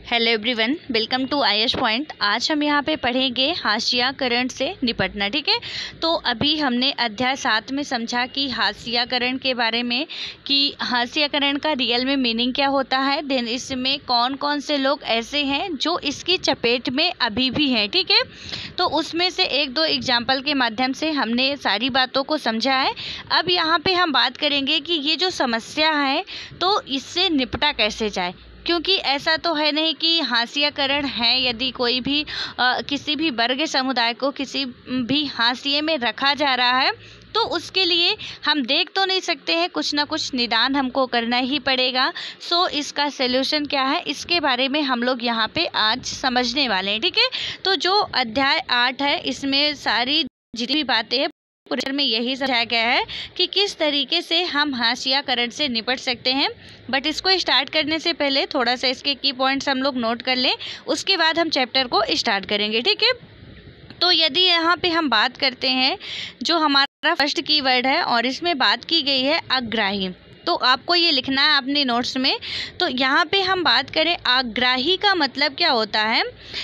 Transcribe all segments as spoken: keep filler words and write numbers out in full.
Hello everyone, welcome to I ash point. आज हम यहाँ पे पढ़ेंगे हाशियाकरण से निपटना। ठीक है, तो अभी हमने अध्याय सात में समझा कि हाशियाकरण के बारे में, कि हाशियाकरण का रियल में मीनिंग क्या होता है। देन इसमें कौन कौन से लोग ऐसे हैं जो इसकी चपेट में अभी भी हैं। ठीक है, तो उसमें से एक दो एग्जाम्पल के माध्यम से हमने सारी बातों को समझा है। अब यहाँ पे हम बात करेंगे कि ये जो समस्या है तो इससे निपटा कैसे जाए, क्योंकि ऐसा तो है नहीं कि हाशियाकरण है, यदि कोई भी आ, किसी भी वर्ग समुदाय को किसी भी हाशिए में रखा जा रहा है तो उसके लिए हम देख तो नहीं सकते हैं, कुछ ना कुछ निदान हमको करना ही पड़ेगा। सो इसका सलूशन क्या है, इसके बारे में हम लोग यहाँ पे आज समझने वाले हैं। ठीक है, तो जो अध्याय आठ है इसमें सारी जितनी भी बातें हैं पूरे में यही समझाया गया है कि किस तरीके से हम हाशियाकरण से निपट सकते हैं। बट इसको स्टार्ट करने से पहले थोड़ा सा इसके की पॉइंट्स हम लोग नोट कर लें, उसके बाद हम चैप्टर को स्टार्ट करेंगे। ठीक है, तो यदि यहाँ पे हम बात करते हैं, जो हमारा फर्स्ट कीवर्ड है और इसमें बात की गई है अग्राही, तो आपको ये लिखना है अपने नोट्स में। तो यहाँ पे हम बात करें आग्राही का मतलब क्या होता है,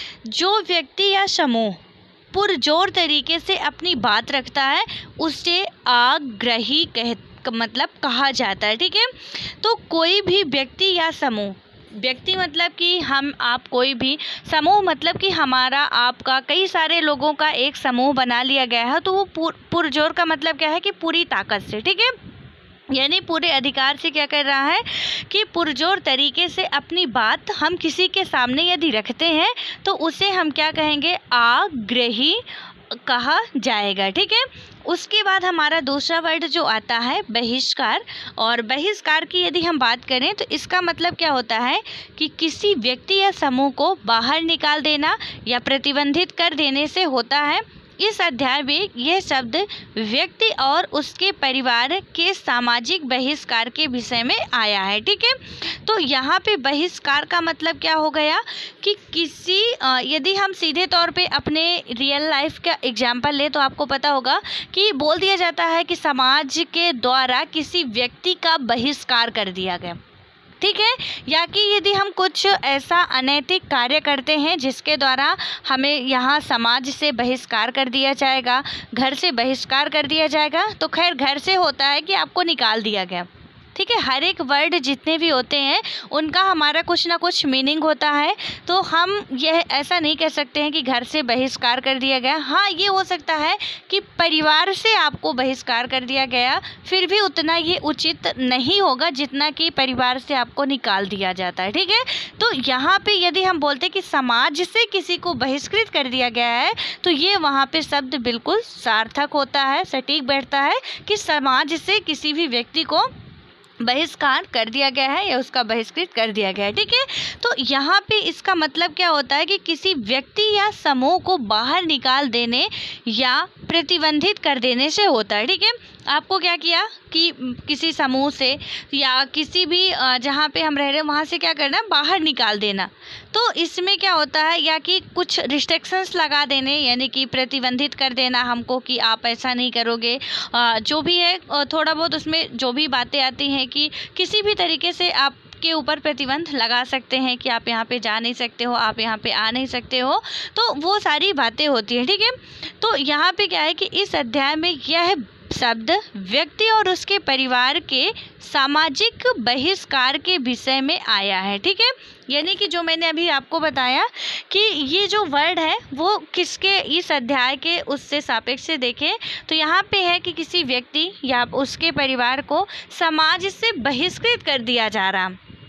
जो व्यक्ति या समूह पुरजोर तरीके से अपनी बात रखता है उसे आग्रही कह मतलब कहा जाता है। ठीक है, तो कोई भी व्यक्ति या समूह, व्यक्ति मतलब कि हम आप कोई भी, समूह मतलब कि हमारा आपका कई सारे लोगों का एक समूह बना लिया गया है, तो वो पुर, पुरजोर का मतलब क्या है कि पूरी ताकत से, ठीक है, यानी पूरे अधिकार से क्या कर रहा है कि पुरजोर तरीके से अपनी बात हम किसी के सामने यदि रखते हैं तो उसे हम क्या कहेंगे, आग्रही कहा जाएगा। ठीक है, उसके बाद हमारा दूसरा वर्ड जो आता है बहिष्कार, और बहिष्कार की यदि हम बात करें तो इसका मतलब क्या होता है कि किसी व्यक्ति या समूह को बाहर निकाल देना या प्रतिबंधित कर देने से होता है। इस अध्याय में यह शब्द व्यक्ति और उसके परिवार के सामाजिक बहिष्कार के विषय में आया है। ठीक है, तो यहाँ पे बहिष्कार का मतलब क्या हो गया कि किसी यदि हम सीधे तौर पे अपने रियल लाइफ का एग्जाम्पल ले तो आपको पता होगा कि बोल दिया जाता है कि समाज के द्वारा किसी व्यक्ति का बहिष्कार कर दिया गया। ठीक है, या कि यदि हम कुछ ऐसा अनैतिक कार्य करते हैं जिसके द्वारा हमें यहाँ समाज से बहिष्कार कर दिया जाएगा, घर से बहिष्कार कर दिया जाएगा, तो खैर घर से होता है कि आपको निकाल दिया गया। ठीक है, हर एक वर्ड जितने भी होते हैं उनका हमारा कुछ ना कुछ मीनिंग होता है, तो हम यह ऐसा नहीं कह सकते हैं कि घर से बहिष्कार कर दिया गया। हाँ, ये हो सकता है कि परिवार से आपको बहिष्कार कर दिया गया, फिर भी उतना ये उचित नहीं होगा जितना कि परिवार से आपको निकाल दिया जाता है। ठीक है, तो यहाँ पे यदि हम बोलते हैं कि समाज से किसी को बहिष्कृत कर दिया गया है तो ये वहाँ पे शब्द बिल्कुल सार्थक होता है, सटीक बैठता है कि समाज से किसी भी व्यक्ति को बहिष्कार कर दिया गया है या उसका बहिष्कृत कर दिया गया है। ठीक है, तो यहाँ पे इसका मतलब क्या होता है कि किसी व्यक्ति या समूह को बाहर निकाल देने या प्रतिबंधित कर देने से होता है। ठीक है, आपको क्या किया कि किसी समूह से या किसी भी जहाँ पे हम रह रहे हैं वहाँ से क्या करना, बाहर निकाल देना, तो इसमें क्या होता है, या कि कुछ रिस्ट्रिक्शंस लगा देने, यानी कि प्रतिबंधित कर देना हमको कि आप ऐसा नहीं करोगे, जो भी है थोड़ा बहुत उसमें जो भी बातें आती हैं कि किसी भी तरीके से आप के ऊपर प्रतिबंध लगा सकते हैं कि आप यहाँ पे जा नहीं सकते हो, आप यहाँ पे आ नहीं सकते हो, तो वो सारी बातें होती हैं। ठीक है, तो यहाँ पे क्या है कि इस अध्याय में यह शब्द व्यक्ति और उसके परिवार के सामाजिक बहिष्कार के विषय में आया है। ठीक है, यानी कि जो मैंने अभी आपको बताया कि ये जो वर्ड है वो किसके, इस अध्याय के उससे सापेक्ष से देखें तो यहाँ पे है कि किसी व्यक्ति या उसके परिवार को समाज से बहिष्कृत कर दिया जा रहा।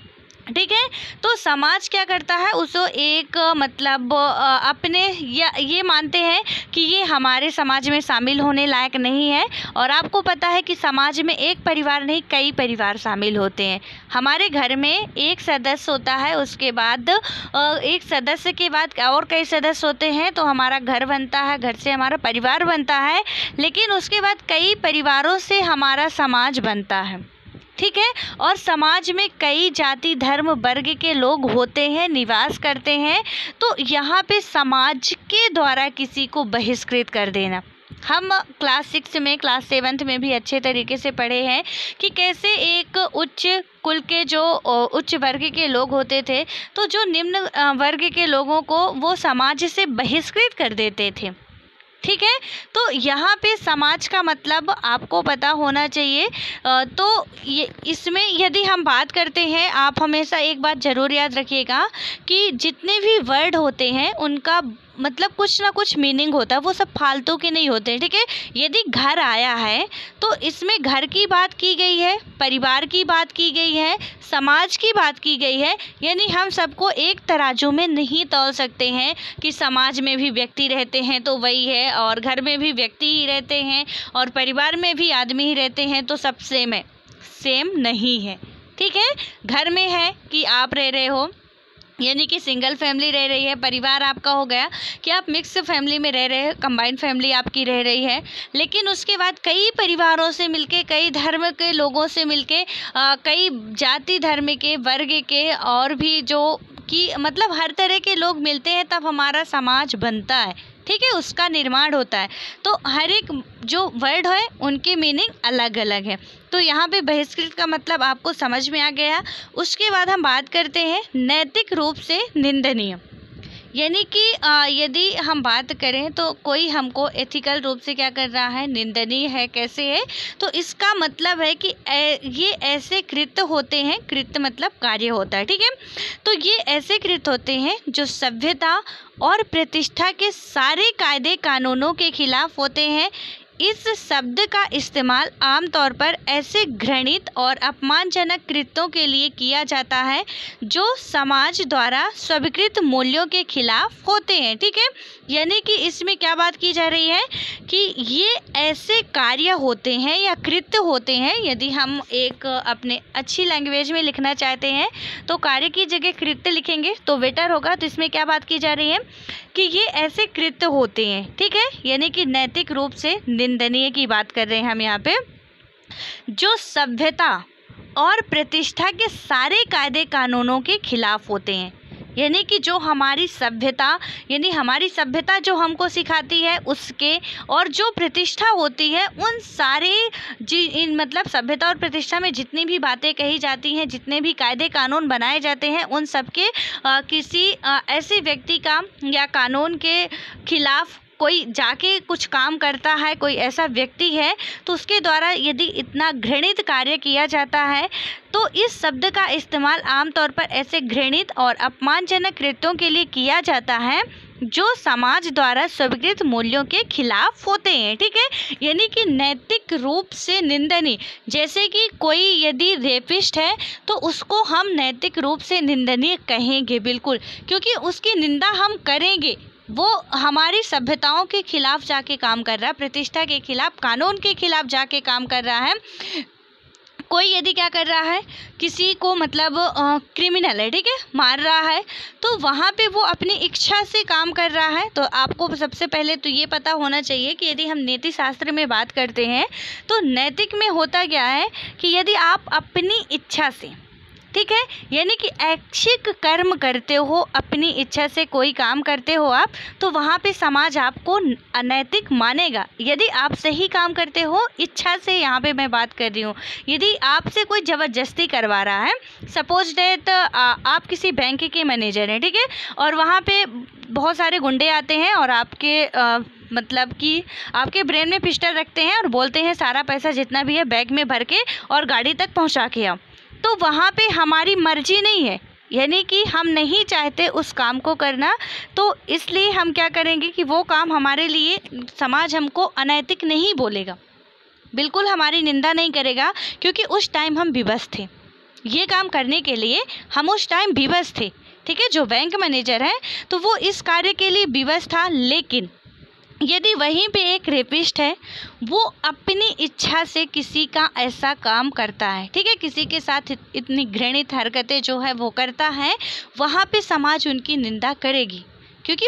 ठीक है, तो समाज क्या करता है, उसको एक मतलब अपने या ये मानते हैं कि ये हमारे समाज में शामिल होने लायक नहीं है। और आपको पता है कि समाज में एक परिवार नहीं कई परिवार शामिल होते हैं। हमारे घर में एक सदस्य होता है, उसके बाद एक सदस्य के बाद और कई सदस्य होते हैं, तो हमारा घर बनता है, घर से हमारा परिवार बनता है, लेकिन उसके बाद कई परिवारों से हमारा समाज बनता है। ठीक है, और समाज में कई जाति धर्म वर्ग के लोग होते हैं, निवास करते हैं, तो यहाँ पे समाज के द्वारा किसी को बहिष्कृत कर देना, हम क्लास सिक्स में, क्लास सेवन्थ में भी अच्छे तरीके से पढ़े हैं कि कैसे एक उच्च कुल के जो उच्च वर्ग के लोग होते थे, तो जो निम्न वर्ग के लोगों को वो समाज से बहिष्कृत कर देते थे। ठीक है, तो यहाँ पे समाज का मतलब आपको पता होना चाहिए। तो ये इसमें यदि हम बात करते हैं, आप हमेशा एक बात ज़रूर याद रखिएगा कि जितने भी वर्ड होते हैं उनका मतलब कुछ ना कुछ मीनिंग होता है, वो सब फालतू के नहीं होते। ठीक है, यदि घर आया है तो इसमें घर की बात की गई है, परिवार की बात की गई है, समाज की बात की गई है, यानी हम सबको एक तराजू में नहीं तौल सकते हैं कि समाज में भी व्यक्ति रहते हैं तो वही है, और घर में भी व्यक्ति ही रहते हैं, और परिवार में भी आदमी ही रहते हैं तो सब सेम है। सेम नहीं है। ठीक है, घर में है कि आप रह रहे हो, यानी कि सिंगल फैमिली रह रही है, परिवार आपका हो गया कि आप मिक्स फैमिली में रह रहे हैं, कंबाइंड फैमिली आपकी रह रही है। लेकिन उसके बाद कई परिवारों से मिलके, कई धर्म के लोगों से मिलके, कई जाति धर्म के, वर्ग के, और भी जो कि मतलब हर तरह के लोग मिलते हैं, तब हमारा समाज बनता है। ठीक है, उसका निर्माण होता है। तो हर एक जो वर्ड है उनकी मीनिंग अलग अलग है। तो यहाँ पे बहिष्कृत का मतलब आपको समझ में आ गया। उसके बाद हम बात करते हैं नैतिक रूप से निंदनीय, यानी कि यदि हम बात करें तो कोई हमको एथिकल रूप से क्या कर रहा है, निंदनीय है। कैसे है, तो इसका मतलब है कि ए, ये ऐसे कृत्य होते हैं, कृत्य मतलब कार्य होता है। ठीक है, तो ये ऐसे कृत्य होते हैं जो सभ्यता और प्रतिष्ठा के सारे कायदे कानूनों के खिलाफ होते हैं। इस शब्द का इस्तेमाल आमतौर पर ऐसे घृणित और अपमानजनक कृत्यों के लिए किया जाता है जो समाज द्वारा स्वीकृत मूल्यों के खिलाफ होते हैं। ठीक है, यानी कि इसमें क्या बात की जा रही है कि ये ऐसे कार्य होते हैं या कृत्य होते हैं। यदि हम एक अपने अच्छी लैंग्वेज में लिखना चाहते हैं तो कार्य की जगह कृत्य लिखेंगे तो बेटर होगा। तो इसमें क्या बात की जा रही है कि ये ऐसे कृत्य होते हैं। ठीक है, यानी कि नैतिक रूप से निंदनीय की बात कर रहे हैं हम यहाँ पे, जो सभ्यता और प्रतिष्ठा के सारे कायदे कानूनों के खिलाफ होते हैं। यानी कि जो हमारी सभ्यता, यानी हमारी सभ्यता जो हमको सिखाती है उसके, और जो प्रतिष्ठा होती है उन सारे जी इन मतलब सभ्यता और प्रतिष्ठा में जितनी भी बातें कही जाती हैं, जितने भी कायदे कानून बनाए जाते हैं, उन सब के किसी आ, ऐसे व्यक्ति का या कानून के खिलाफ कोई जाके कुछ काम करता है, कोई ऐसा व्यक्ति है, तो उसके द्वारा यदि इतना घृणित कार्य किया जाता है तो इस शब्द का इस्तेमाल आमतौर पर ऐसे घृणित और अपमानजनक कृत्यों के लिए किया जाता है जो समाज द्वारा स्वीकृत मूल्यों के खिलाफ होते हैं। ठीक है, यानी कि नैतिक रूप से निंदनीय, जैसे कि कोई यदि रेपिस्ट है तो उसको हम नैतिक रूप से निंदनीय कहेंगे, बिल्कुल, क्योंकि उसकी निंदा हम करेंगे। वो हमारी सभ्यताओं के खिलाफ जाके काम कर रहा है, प्रतिष्ठा के खिलाफ, कानून के खिलाफ जाके काम कर रहा है। कोई यदि क्या कर रहा है, किसी को मतलब क्रिमिनल है, ठीक है, मार रहा है, तो वहाँ पे वो अपनी इच्छा से काम कर रहा है। तो आपको सबसे पहले तो ये पता होना चाहिए कि यदि हम नीति शास्त्र में बात करते हैं तो नैतिक में होता क्या है कि यदि आप अपनी इच्छा से, ठीक है, यानी कि ऐच्छिक कर्म करते हो, अपनी इच्छा से कोई काम करते हो आप, तो वहाँ पे समाज आपको अनैतिक मानेगा। यदि आप सही काम करते हो इच्छा से, यहाँ पे मैं बात कर रही हूँ, यदि आपसे कोई ज़बरदस्ती करवा रहा है, सपोज डेट आप किसी बैंक के मैनेजर हैं, ठीक है, और वहाँ पे बहुत सारे गुंडे आते हैं और आपके आ, मतलब कि आपके ब्रेन में पिस्टल रखते हैं और बोलते हैं सारा पैसा जितना भी है बैग में भर के और गाड़ी तक पहुँचा के आओ, तो वहाँ पे हमारी मर्जी नहीं है, यानी कि हम नहीं चाहते उस काम को करना, तो इसलिए हम क्या करेंगे कि वो काम हमारे लिए समाज हमको अनैतिक नहीं बोलेगा, बिल्कुल हमारी निंदा नहीं करेगा, क्योंकि उस टाइम हम विवश थे, ये काम करने के लिए हम उस टाइम विवश थे। ठीक है, जो बैंक मैनेजर है तो वो इस कार्य के लिए विवश था। लेकिन यदि वहीं पे एक रेपिस्ट है, वो अपनी इच्छा से किसी का ऐसा काम करता है, ठीक है, किसी के साथ इतनी घृणित हरकतें जो है वो करता है, वहाँ पे समाज उनकी निंदा करेगी, क्योंकि वो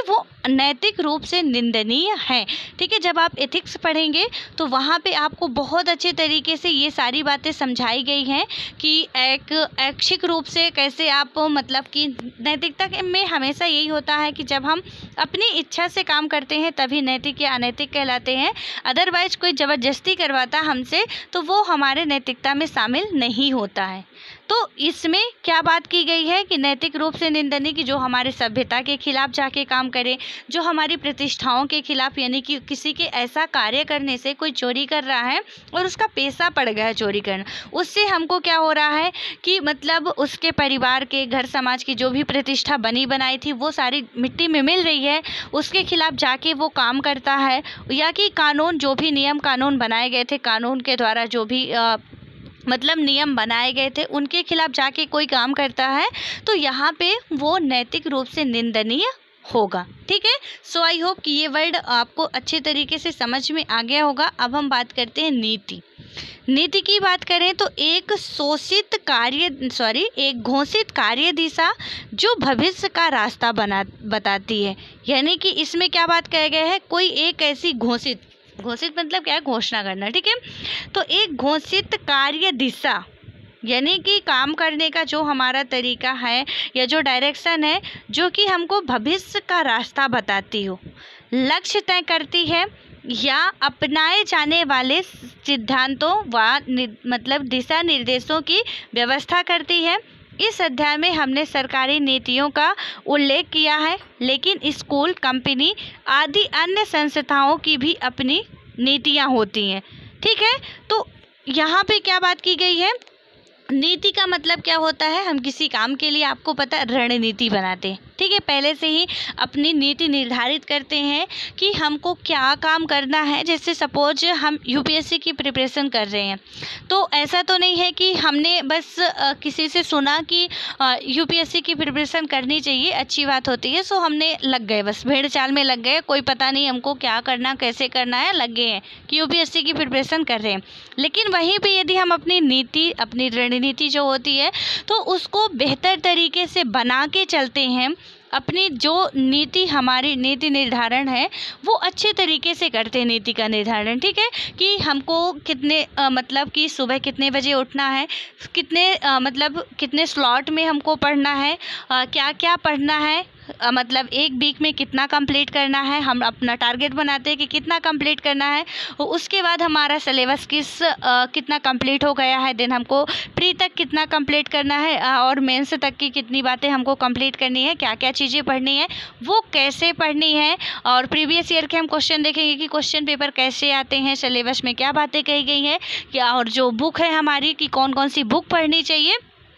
नैतिक रूप से निंदनीय है। ठीक है, जब आप एथिक्स पढ़ेंगे तो वहाँ पे आपको बहुत अच्छे तरीके से ये सारी बातें समझाई गई हैं कि एक ऐच्छिक रूप से कैसे आप मतलब कि नैतिकता में हमेशा यही होता है कि जब हम अपनी इच्छा से काम करते हैं तभी नैतिक या अनैतिक कहलाते हैं। अदरवाइज कोई ज़बरदस्ती करवाता हमसे तो वो हमारे नैतिकता में शामिल नहीं होता है। तो इसमें क्या बात की गई है कि नैतिक रूप से निंदनीय कि जो हमारे सभ्यता के खिलाफ जाके काम करे, जो हमारी प्रतिष्ठाओं के खिलाफ, यानी कि किसी के ऐसा कार्य करने से कोई चोरी कर रहा है और उसका पैसा पड़ गया है चोरी करना, उससे हमको क्या हो रहा है कि मतलब उसके परिवार के, घर समाज की जो भी प्रतिष्ठा बनी बनाई थी वो सारी मिट्टी में मिल रही है, उसके खिलाफ जाके वो काम करता है। या कि कानून, जो भी नियम कानून बनाए गए थे, कानून के द्वारा जो भी आ, मतलब नियम बनाए गए थे उनके खिलाफ जाके कोई काम करता है तो यहाँ पे वो नैतिक रूप से निंदनीय होगा। ठीक है, सो आई होप कि ये वर्ड आपको अच्छे तरीके से समझ में आ गया होगा। अब हम बात करते हैं नीति। नीति की बात करें तो एक शोषित कार्य सॉरी एक घोषित कार्य दिशा जो भविष्य का रास्ता बना बताती है। यानी कि इसमें क्या बात कहा गया है, कोई एक ऐसी घोषित घोषित मतलब क्या है, घोषणा करना। ठीक है, तो एक घोषित कार्य दिशा यानी कि काम करने का जो हमारा तरीका है या जो डायरेक्शन है जो कि हमको भविष्य का रास्ता बताती हो, लक्ष्य तय करती है या अपनाए जाने वाले सिद्धांतों व मतलब दिशा निर्देशों की व्यवस्था करती है। इस अध्याय में हमने सरकारी नीतियों का उल्लेख किया है, लेकिन स्कूल, कंपनी आदि अन्य संस्थाओं की भी अपनी नीतियां होती हैं। ठीक है, तो यहाँ पे क्या बात की गई है, नीति का मतलब क्या होता है, हम किसी काम के लिए आपको पता है रणनीति बनाते हैं। ठीक है, पहले से ही अपनी नीति निर्धारित करते हैं कि हमको क्या काम करना है। जैसे सपोज हम यूपीएससी की प्रिपरेशन कर रहे हैं तो ऐसा तो नहीं है कि हमने बस आ, किसी से सुना कि यूपीएससी की प्रिपरेशन करनी चाहिए, अच्छी बात होती है, सो हमने लग गए, बस भेड़ चाल में लग गए, कोई पता नहीं हमको क्या करना कैसे करना है, लग गए हैं कि यूपीएससी की प्रिपरेशन कर रहे हैं। लेकिन वहीं पर यदि हम अपनी नीति, अपनी रणनीति जो होती है तो उसको बेहतर तरीके से बना के चलते हैं, अपनी जो नीति, हमारी नीति निर्धारण है वो अच्छे तरीके से करते हैं नीति का निर्धारण। ठीक है, कि हमको कितने आ, मतलब कि सुबह कितने बजे उठना है, कितने आ, मतलब कितने स्लॉट में हमको पढ़ना है, आ, क्या क्या पढ़ना है, आ, मतलब एक वीक में कितना कंप्लीट करना है, हम अपना टारगेट बनाते हैं कि कितना कंप्लीट करना है। उसके बाद हमारा सिलेबस किस आ, कितना कंप्लीट हो गया है, देन हमको प्री तक कितना कंप्लीट करना है आ, और मेंस तक की कितनी बातें हमको कंप्लीट करनी है, क्या क्या चीज़ें पढ़नी है, वो कैसे पढ़नी है। और प्रीवियस ईयर के हम क्वेश्चन देखेंगे कि क्वेश्चन पेपर कैसे आते हैं, सिलेबस में क्या बातें कही गई हैं, क्या, और जो बुक है हमारी कि कौन कौन सी बुक पढ़नी चाहिए,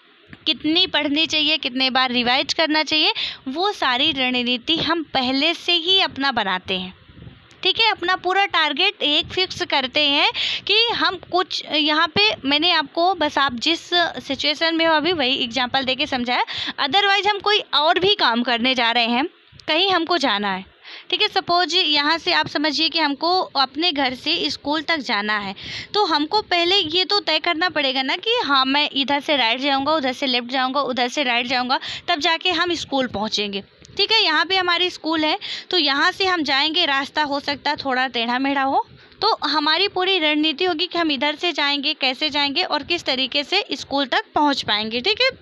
कितनी पढ़नी चाहिए, कितने बार रिवाइज करना चाहिए, वो सारी रणनीति हम पहले से ही अपना बनाते हैं। ठीक है, अपना पूरा टारगेट एक फिक्स करते हैं कि हम कुछ, यहाँ पे मैंने आपको बस आप जिस सिचुएशन में हो अभी वही एग्जांपल देके समझाया। अदरवाइज हम कोई और भी काम करने जा रहे हैं, कहीं हमको जाना है। ठीक है, सपोज यहाँ से आप समझिए कि हमको अपने घर से स्कूल तक जाना है, तो हमको पहले ये तो तय करना पड़ेगा ना कि हाँ मैं इधर से राइट जाऊँगा, उधर से लेफ़्ट जाऊँगा, उधर से राइट जाऊँगा, तब जाके हम स्कूल पहुँचेंगे। ठीक है, यहाँ पे हमारी स्कूल है तो यहाँ से हम जाएंगे, रास्ता हो सकता है थोड़ा टेढ़ा मेढ़ा हो, तो हमारी पूरी रणनीति होगी कि हम इधर से जाएंगे, कैसे जाएंगे और किस तरीके से स्कूल तक पहुँच पाएंगे। ठीक है,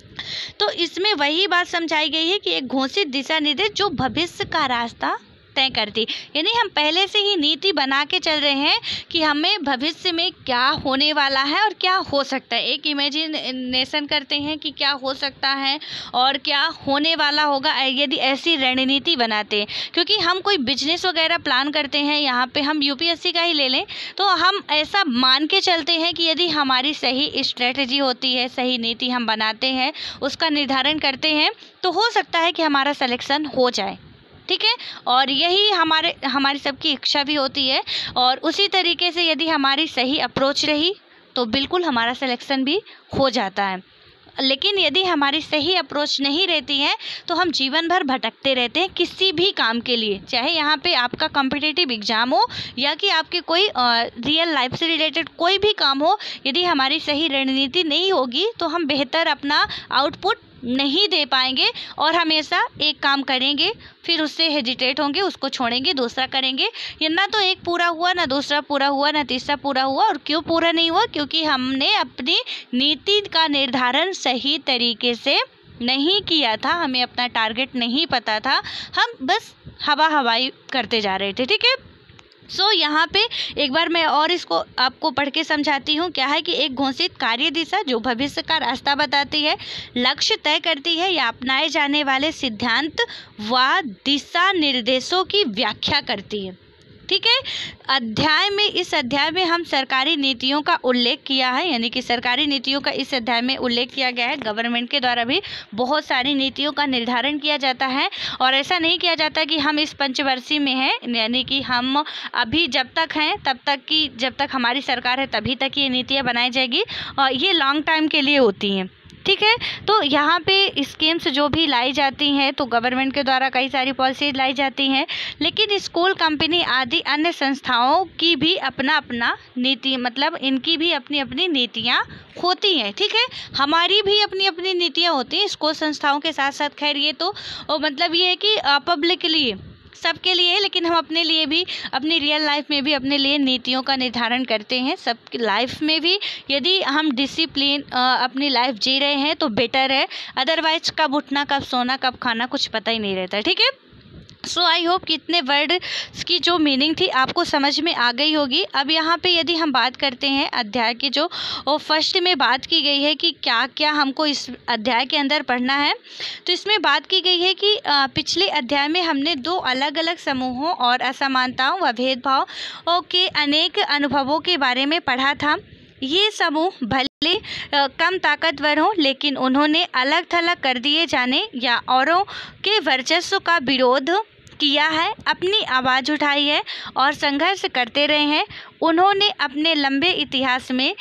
तो इसमें वही बात समझाई गई है कि एक घोषित दिशा निर्देश जो भविष्य का रास्ता तय करती, यानी हम पहले से ही नीति बना के चल रहे हैं कि हमें भविष्य में क्या होने वाला है और क्या हो सकता है। एक इमेजिनेशन करते हैं कि क्या हो सकता है और क्या होने वाला होगा, यदि ऐसी रणनीति बनाते हैं। क्योंकि हम कोई बिजनेस वगैरह प्लान करते हैं, यहाँ पे हम यूपीएससी का ही ले लें तो हम ऐसा मान के चलते हैं कि यदि हमारी सही स्ट्रेटजी होती है, सही नीति हम बनाते हैं, उसका निर्धारण करते हैं, तो हो सकता है कि हमारा सिलेक्शन हो जाए। ठीक है, और यही हमारे हमारी सबकी इच्छा भी होती है। और उसी तरीके से यदि हमारी सही अप्रोच रही तो बिल्कुल हमारा सिलेक्शन भी हो जाता है। लेकिन यदि हमारी सही अप्रोच नहीं रहती है तो हम जीवन भर भटकते रहते हैं किसी भी काम के लिए, चाहे यहाँ पे आपका कॉम्पिटिटिव एग्ज़ाम हो या कि आपके कोई रियल लाइफ से रिलेटेड कोई भी काम हो। यदि हमारी सही रणनीति नहीं होगी तो हम बेहतर अपना आउटपुट नहीं दे पाएंगे और हमेशा एक काम करेंगे फिर उससे हेजिटेट होंगे, उसको छोड़ेंगे, दूसरा करेंगे। ये ना तो एक पूरा हुआ, ना दूसरा पूरा हुआ, ना तीसरा पूरा हुआ। और क्यों पूरा नहीं हुआ? क्योंकि हमने अपनी नीति का निर्धारण सही तरीके से नहीं किया था, हमें अपना टारगेट नहीं पता था, हम बस हवा हवाई करते जा रहे थे। ठीक है, सो so, यहाँ पे एक बार मैं और इसको आपको पढ़ के समझाती हूँ। क्या है कि एक घोषित कार्य दिशा जो भविष्य का रास्ता बताती है, लक्ष्य तय करती है या अपनाए जाने वाले सिद्धांत व दिशा निर्देशों की व्याख्या करती है। ठीक है, अध्याय में इस अध्याय में हम सरकारी नीतियों का उल्लेख किया है, यानी कि सरकारी नीतियों का इस अध्याय में उल्लेख किया गया है। गवर्नमेंट के द्वारा भी बहुत सारी नीतियों का निर्धारण किया जाता है और ऐसा नहीं किया जाता कि हम इस पंचवर्षीय में हैं, यानी कि हम अभी जब तक हैं तब तक की जब तक हमारी सरकार है तभी तक ये नीतियाँ बनाई जाएगी, और ये लॉन्ग टाइम के लिए होती हैं। ठीक है, तो यहाँ पे स्कीम्स जो भी लाई जाती हैं तो गवर्नमेंट के द्वारा कई सारी पॉलिसीज लाई जाती हैं, लेकिन स्कूल, कंपनी आदि अन्य संस्थाओं की भी अपना अपना नीति, मतलब इनकी भी अपनी अपनी नीतियाँ होती हैं। ठीक है, हमारी भी अपनी अपनी नीतियाँ होती हैं स्कूल संस्थाओं के साथ साथ। खैर ये तो मतलब ये है कि पब्लिक के लिए, सबके लिए, लेकिन हम अपने लिए भी, अपनी रियल लाइफ में भी अपने लिए नीतियों का निर्धारण करते हैं। सब लाइफ में भी यदि हम डिसिप्लिन अपनी लाइफ जी रहे हैं तो बेटर है, अदरवाइज कब उठना, कब सोना, कब खाना कुछ पता ही नहीं रहता। ठीक है, सो आई होप कि इतने वर्ड्स की जो मीनिंग थी आपको समझ में आ गई होगी। अब यहाँ पे यदि हम बात करते हैं अध्याय की, जो फर्स्ट में बात की गई है कि क्या क्या हमको इस अध्याय के अंदर पढ़ना है, तो इसमें बात की गई है कि पिछले अध्याय में हमने दो अलग अलग समूहों और असमानताओं व भेदभाव के अनेक अनुभवों के बारे में पढ़ा था। ये समूह भले कम ताकतवर हों, लेकिन उन्होंने अलग थलग कर दिए जाने या औरों के वर्चस्व का विरोध किया है, अपनी आवाज़ उठाई है और संघर्ष करते रहे हैं। उन्होंने अपने लंबे इतिहास में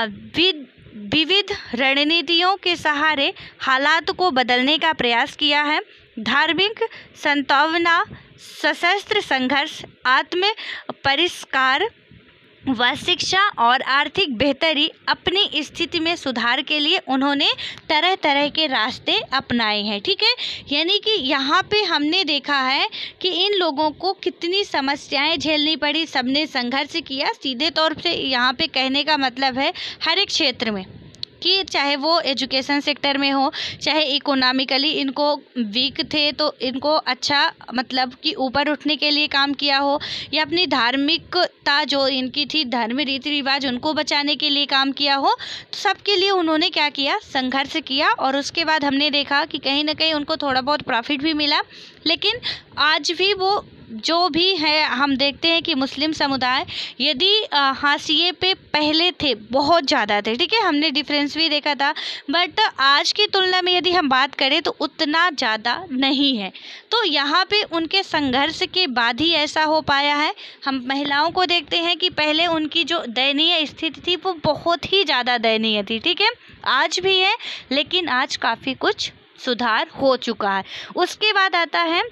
विविध रणनीतियों के सहारे हालात को बदलने का प्रयास किया है। धार्मिक सांत्वना, सशस्त्र संघर्ष, आत्म परिष्कार व शिक्षा और आर्थिक बेहतरी, अपनी स्थिति में सुधार के लिए उन्होंने तरह तरह के रास्ते अपनाए हैं। ठीक है, यानी कि यहाँ पे हमने देखा है कि इन लोगों को कितनी समस्याएं झेलनी पड़ी, सबने संघर्ष किया। सीधे तौर पे यहाँ पे कहने का मतलब है हर एक क्षेत्र में, कि चाहे वो एजुकेशन सेक्टर में हो, चाहे इकोनॉमिकली इनको वीक थे तो इनको अच्छा मतलब कि ऊपर उठने के लिए काम किया हो, या अपनी धार्मिकता जो इनकी थी, धर्म रीति रिवाज, उनको बचाने के लिए काम किया हो, तो सबके लिए उन्होंने क्या किया, संघर्ष किया। और उसके बाद हमने देखा कि कहीं ना कहीं उनको थोड़ा बहुत प्रॉफिट भी मिला। लेकिन आज भी वो जो भी है, हम देखते हैं कि मुस्लिम समुदाय यदि हाशिए पे पहले थे, बहुत ज़्यादा थे। ठीक है, हमने डिफरेंस भी देखा था, बट आज की तुलना में यदि हम बात करें तो उतना ज़्यादा नहीं है। तो यहाँ पे उनके संघर्ष के बाद ही ऐसा हो पाया है। हम महिलाओं को देखते हैं कि पहले उनकी जो दयनीय स्थिति थी वो बहुत ही ज़्यादा दयनीय थी। ठीक है, आज भी है, लेकिन आज काफ़ी कुछ सुधार हो चुका है। उसके बाद आता है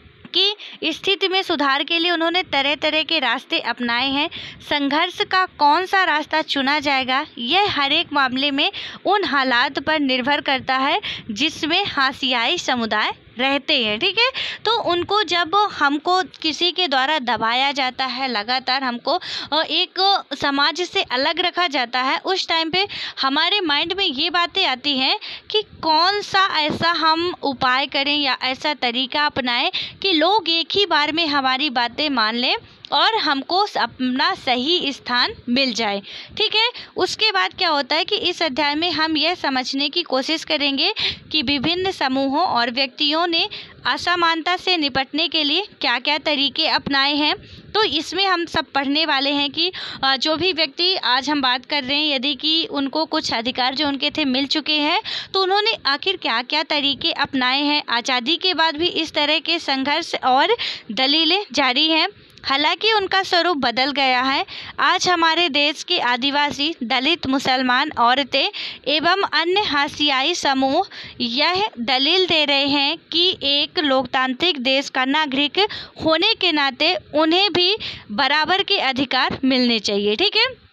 कि स्थिति में सुधार के लिए उन्होंने तरह तरह के रास्ते अपनाए हैं। संघर्ष का कौन सा रास्ता चुना जाएगा, यह हर एक मामले में उन हालात पर निर्भर करता है जिसमें हाशियाई समुदाय रहते हैं। ठीक है, तो उनको जब हमको किसी के द्वारा दबाया जाता है, लगातार हमको एक समाज से अलग रखा जाता है, उस टाइम पे हमारे माइंड में ये बातें आती हैं कि कौन सा ऐसा हम उपाय करें या ऐसा तरीका अपनाएं कि लोग एक ही बार में हमारी बातें मान लें और हमको अपना सही स्थान मिल जाए। ठीक है, उसके बाद क्या होता है कि इस अध्याय में हम यह समझने की कोशिश करेंगे कि विभिन्न समूहों और व्यक्तियों ने असमानता से निपटने के लिए क्या क्या तरीके अपनाए हैं। तो इसमें हम सब पढ़ने वाले हैं कि जो भी व्यक्ति आज हम बात कर रहे हैं, यदि कि उनको कुछ अधिकार जो उनके थे मिल चुके हैं, तो उन्होंने आखिर क्या क्या तरीके अपनाए हैं। आज़ादी के बाद भी इस तरह के संघर्ष और दलीलें जारी हैं, हालांकि उनका स्वरूप बदल गया है। आज हमारे देश के आदिवासी, दलित, मुसलमान, औरतें एवं अन्य हाशियाई समूह यह दलील दे रहे हैं कि एक लोकतांत्रिक देश का नागरिक होने के नाते उन्हें भी बराबर के अधिकार मिलने चाहिए। ठीक है,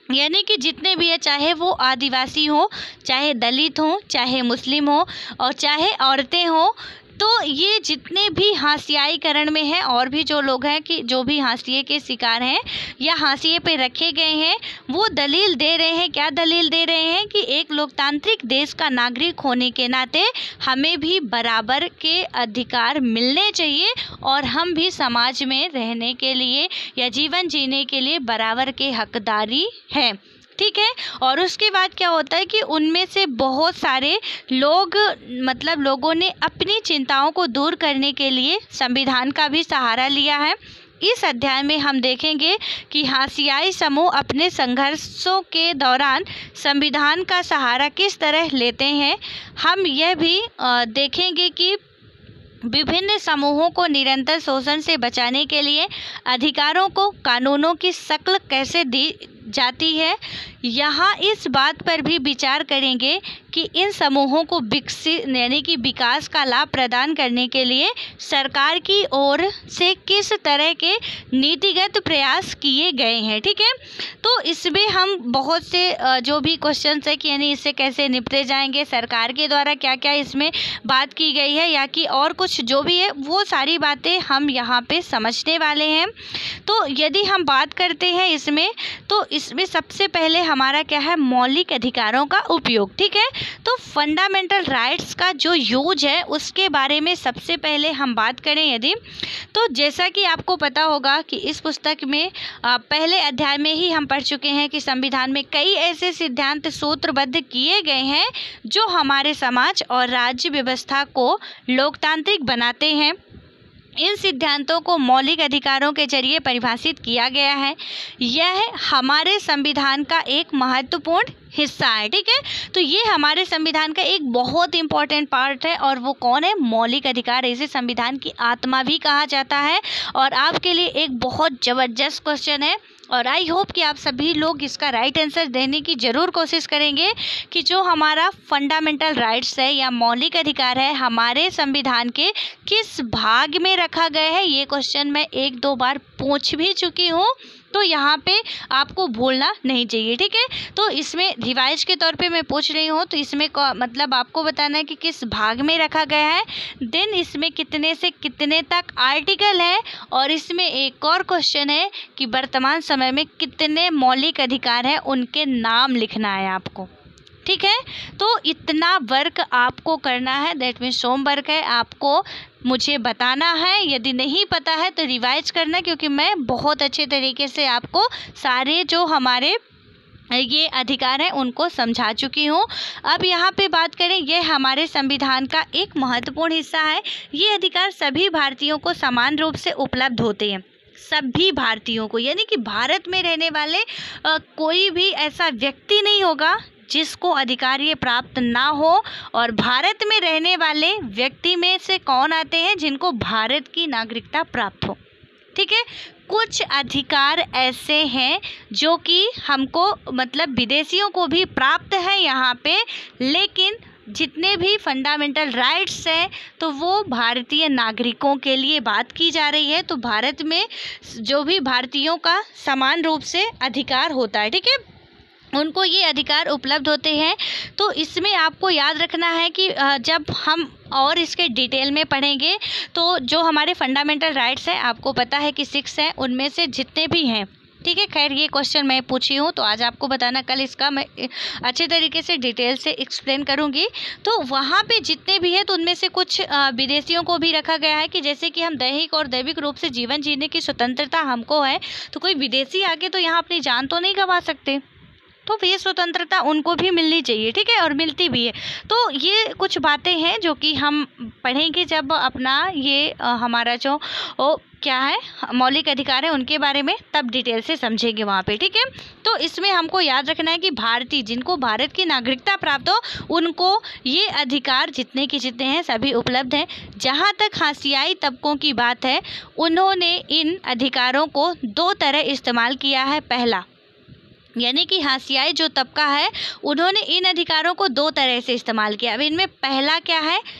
यानी कि जितने भी है, चाहे वो आदिवासी हो, चाहे दलित हो, चाहे मुस्लिम हो और चाहे औरतें हो, तो ये जितने भी हाशियाईकरण में हैं और भी जो लोग हैं कि जो भी हाशिए के शिकार हैं या हाशिए पे रखे गए हैं, वो दलील दे रहे हैं। क्या दलील दे रहे हैं कि एक लोकतांत्रिक देश का नागरिक होने के नाते हमें भी बराबर के अधिकार मिलने चाहिए और हम भी समाज में रहने के लिए या जीवन जीने के लिए बराबर के हकदारी हैं। ठीक है। और उसके बाद क्या होता है कि उनमें से बहुत सारे लोग मतलब लोगों ने अपनी चिंताओं को दूर करने के लिए संविधान का भी सहारा लिया है। इस अध्याय में हम देखेंगे कि हाशियाई समूह अपने संघर्षों के दौरान संविधान का सहारा किस तरह लेते हैं। हम यह भी देखेंगे कि विभिन्न समूहों को निरंतर शोषण से बचाने के लिए अधिकारों को कानूनों की शक्ल कैसे दी जाती है। यहाँ इस बात पर भी विचार करेंगे कि इन समूहों को विकसित यानी कि विकास का लाभ प्रदान करने के लिए सरकार की ओर से किस तरह के नीतिगत प्रयास किए गए हैं। ठीक है। तो इसमें हम बहुत से जो भी क्वेश्चंस है कि यानी इससे कैसे निपटे जाएंगे, सरकार के द्वारा क्या क्या इसमें बात की गई है या कि और कुछ जो भी है, वो सारी बातें हम यहाँ पे समझने वाले हैं। तो यदि हम बात करते हैं इसमें, तो इसमें सबसे पहले हमारा क्या है, मौलिक अधिकारों का उपयोग। ठीक है। तो फंडामेंटल राइट्स का जो यूज है उसके बारे में सबसे पहले हम बात करें यदि, तो जैसा कि आपको पता होगा कि इस पुस्तक में पहले अध्याय में ही हम पढ़ चुके हैं कि संविधान में कई ऐसे सिद्धांत सूत्रबद्ध किए गए हैं जो हमारे समाज और राज्य व्यवस्था को लोकतांत्रिक बनाते हैं। इन सिद्धांतों को मौलिक अधिकारों के जरिए परिभाषित किया गया है। यह हमारे संविधान का एक महत्वपूर्ण हिस्सा है। ठीक है। तो ये हमारे संविधान का एक बहुत इंपॉर्टेंट पार्ट है और वो कौन है, मौलिक अधिकार। इसे संविधान की आत्मा भी कहा जाता है। और आपके लिए एक बहुत ज़बरदस्त क्वेश्चन है और आई होप कि आप सभी लोग इसका राइट आंसर देने की ज़रूर कोशिश करेंगे कि जो हमारा फंडामेंटल राइट्स है या मौलिक अधिकार है हमारे संविधान के किस भाग में रखा गया है। ये क्वेश्चन मैं एक दो बार पूछ भी चुकी हूँ, तो यहाँ पे आपको भूलना नहीं चाहिए। ठीक है। तो इसमें रिवाइज के तौर पे मैं पूछ रही हूँ, तो इसमें मतलब आपको बताना है कि किस भाग में रखा गया है, देन इसमें कितने से कितने तक आर्टिकल है और इसमें एक और क्वेश्चन है कि वर्तमान समय में कितने मौलिक अधिकार हैं, उनके नाम लिखना है आपको। ठीक है। तो इतना वर्क आपको करना है, दैट मीन्स होम वर्क है, आपको मुझे बताना है। यदि नहीं पता है तो रिवाइज करना, क्योंकि मैं बहुत अच्छे तरीके से आपको सारे जो हमारे ये अधिकार हैं उनको समझा चुकी हूँ। अब यहाँ पे बात करें, यह हमारे संविधान का एक महत्वपूर्ण हिस्सा है। ये अधिकार सभी भारतीयों को समान रूप से उपलब्ध होते हैं, सभी भारतीयों को, यानी कि भारत में रहने वाले आ, कोई भी ऐसा व्यक्ति नहीं होगा जिसको अधिकार ये प्राप्त ना हो। और भारत में रहने वाले व्यक्ति में से कौन आते हैं, जिनको भारत की नागरिकता प्राप्त हो। ठीक है। कुछ अधिकार ऐसे हैं जो कि हमको मतलब विदेशियों को भी प्राप्त है यहाँ पे, लेकिन जितने भी फंडामेंटल राइट्स हैं तो वो भारतीय नागरिकों के लिए बात की जा रही है। तो भारत में जो भी भारतीयों का समान रूप से अधिकार होता है, ठीक है, उनको ये अधिकार उपलब्ध होते हैं। तो इसमें आपको याद रखना है कि जब हम और इसके डिटेल में पढ़ेंगे तो जो हमारे फंडामेंटल राइट्स हैं, आपको पता है कि सिक्स हैं, उनमें से जितने भी हैं, ठीक है। खैर ये क्वेश्चन मैं पूछी हूँ तो आज आपको बताना, कल इसका मैं अच्छे तरीके से डिटेल से एक्सप्लेन करूँगी। तो वहाँ पे जितने भी हैं तो उनमें से कुछ विदेशियों को भी रखा गया है कि जैसे कि हम दैहिक और दैविक रूप से जीवन जीने की स्वतंत्रता हमको है, तो कोई विदेशी आके तो यहाँ अपनी जान तो नहीं गंवा सकते, तो ये स्वतंत्रता उनको भी मिलनी चाहिए। ठीक है। और मिलती भी है। तो ये कुछ बातें हैं जो कि हम पढ़ेंगे जब अपना ये आ, हमारा जो ओ, क्या है मौलिक अधिकार है उनके बारे में तब डिटेल से समझेंगे वहाँ पे। ठीक है। तो इसमें हमको याद रखना है कि भारतीय जिनको भारत की नागरिकता प्राप्त हो उनको ये अधिकार जितने के जितने हैं सभी उपलब्ध हैं। जहाँ तक हाशियाई तबकों की बात है, उन्होंने इन अधिकारों को दो तरह इस्तेमाल किया है। पहला, यानी कि हाशियाई जो तबका है उन्होंने इन अधिकारों को दो तरह से इस्तेमाल किया। अब इनमें पहला क्या है,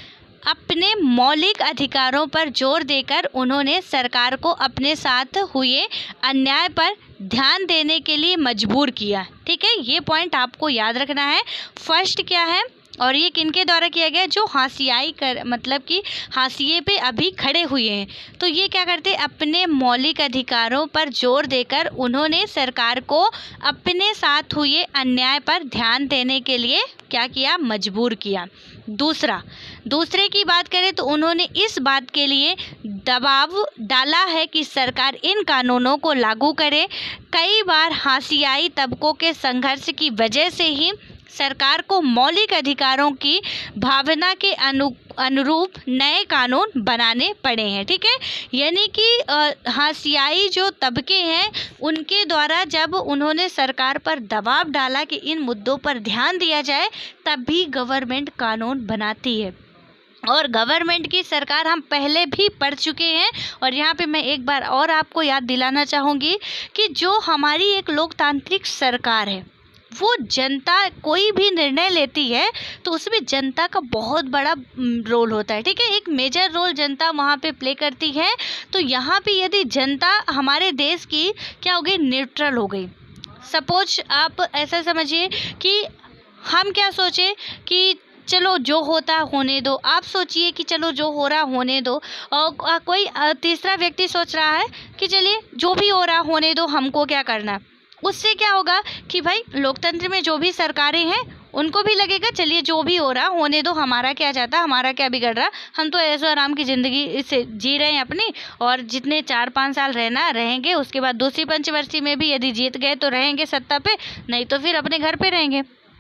अपने मौलिक अधिकारों पर जोर देकर उन्होंने सरकार को अपने साथ हुए अन्याय पर ध्यान देने के लिए मजबूर किया। ठीक है, ये पॉइंट आपको याद रखना है। फर्स्ट क्या है और ये किनके द्वारा किया गया, जो हाशियाई कर मतलब कि हाशिए पे अभी खड़े हुए हैं, तो ये क्या करते, अपने मौलिक अधिकारों पर जोर देकर उन्होंने सरकार को अपने साथ हुए अन्याय पर ध्यान देने के लिए क्या किया, मजबूर किया। दूसरा दूसरे की बात करें तो उन्होंने इस बात के लिए दबाव डाला है कि सरकार इन कानूनों को लागू करे। कई बार हाशियाई तबकों के संघर्ष की वजह से ही सरकार को मौलिक अधिकारों की भावना के अनु अनुरूप नए कानून बनाने पड़े हैं। ठीक है, यानी कि हाशियाई जो तबके हैं उनके द्वारा जब उन्होंने सरकार पर दबाव डाला कि इन मुद्दों पर ध्यान दिया जाए, तब भी गवर्नमेंट कानून बनाती है। और गवर्नमेंट की सरकार हम पहले भी पढ़ चुके हैं, और यहाँ पे मैं एक बार और आपको याद दिलाना चाहूँगी कि जो हमारी एक लोकतांत्रिक सरकार है, वो जनता कोई भी निर्णय लेती है तो उसमें जनता का बहुत बड़ा रोल होता है। ठीक है, एक मेजर रोल जनता वहाँ पे प्ले करती है। तो यहाँ पे यदि जनता हमारे देश की क्या हो गई, न्यूट्रल हो गई। सपोज आप ऐसा समझिए कि हम क्या सोचे कि चलो जो होता होने दो, आप सोचिए कि चलो जो हो रहा होने दो, और कोई तीसरा व्यक्ति सोच रहा है कि चलिए जो भी हो रहा होने दो, हमको क्या करना। उससे क्या होगा कि भाई लोकतंत्र में जो भी सरकारें हैं उनको भी लगेगा चलिए जो भी हो रहा होने दो, हमारा क्या जाता, हमारा क्या बिगड़ रहा, हम तो ऐसे आराम की ज़िंदगी से जी रहे हैं अपनी, और जितने चार पाँच साल रहना रहेंगे, उसके बाद दूसरी पंचवर्षीय में भी यदि जीत गए तो रहेंगे सत्ता पे, नहीं तो फिर अपने घर पे रहेंगे।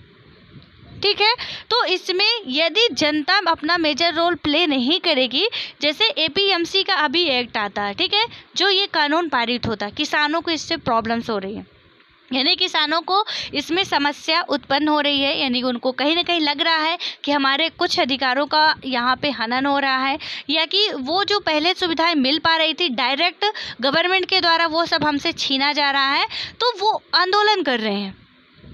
ठीक है, तो इसमें यदि जनता अपना मेजर रोल प्ले नहीं करेगी, जैसे एपीएमसी का अभी एक्ट आता है, ठीक है, जो ये कानून पारित होता, किसानों को इससे प्रॉब्लम्स हो रही है, यानी किसानों को इसमें समस्या उत्पन्न हो रही है, यानी उनको कहीं ना कहीं लग रहा है कि हमारे कुछ अधिकारों का यहाँ पे हनन हो रहा है, या कि वो जो पहले सुविधाएं मिल पा रही थी डायरेक्ट गवर्नमेंट के द्वारा वो सब हमसे छीना जा रहा है, तो वो आंदोलन कर रहे हैं।